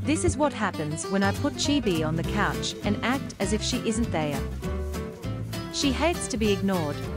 This is what happens when I put Chibi on the couch and act as if she isn't there. She hates to be ignored,